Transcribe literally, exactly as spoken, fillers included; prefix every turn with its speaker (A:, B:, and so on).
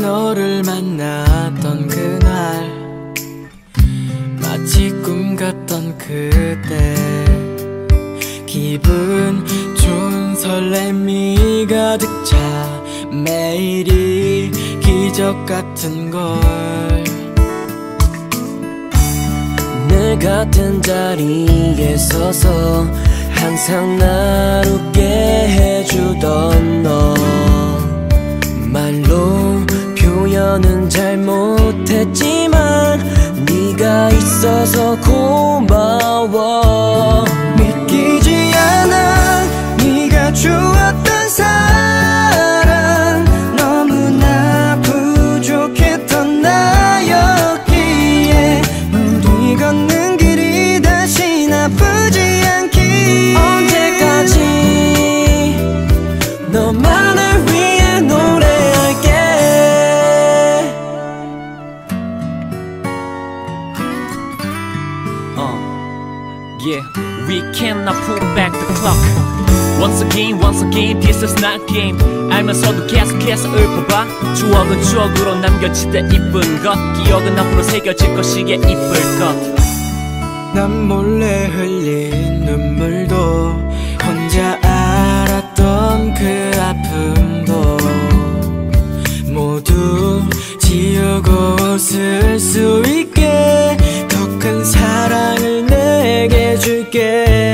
A: 너를 만났던 그날 마치 꿈 같던 그때 기분 좋은 설렘이 가득 차 매일이 기적 같은 걸 늘 같은 자리에 서서 항상 날 웃게 해주던 너 말로 표현은 잘 못했지만 네가 있어서 고마워 믿기지 않아 네가 주었던 사랑 너무나 부족했던 나였기에 우리 걷는 길이 다시 나쁘지 않기 언제까지 너만을 위해 노래할게
B: uh, Yeah, we cannot put back the clock Once again, once again, this is not game 알면서도 계속해서 읊어봐 추억은 추억으로 남겨지대 이쁜 것 기억은 앞으로 새겨질 것이기에 이쁠 것
A: 난 몰래 흘린 눈물도 혼자 알았던 그 아픔도 모두 지우고 웃을 수 있게 더 큰 사랑을 내게 줄게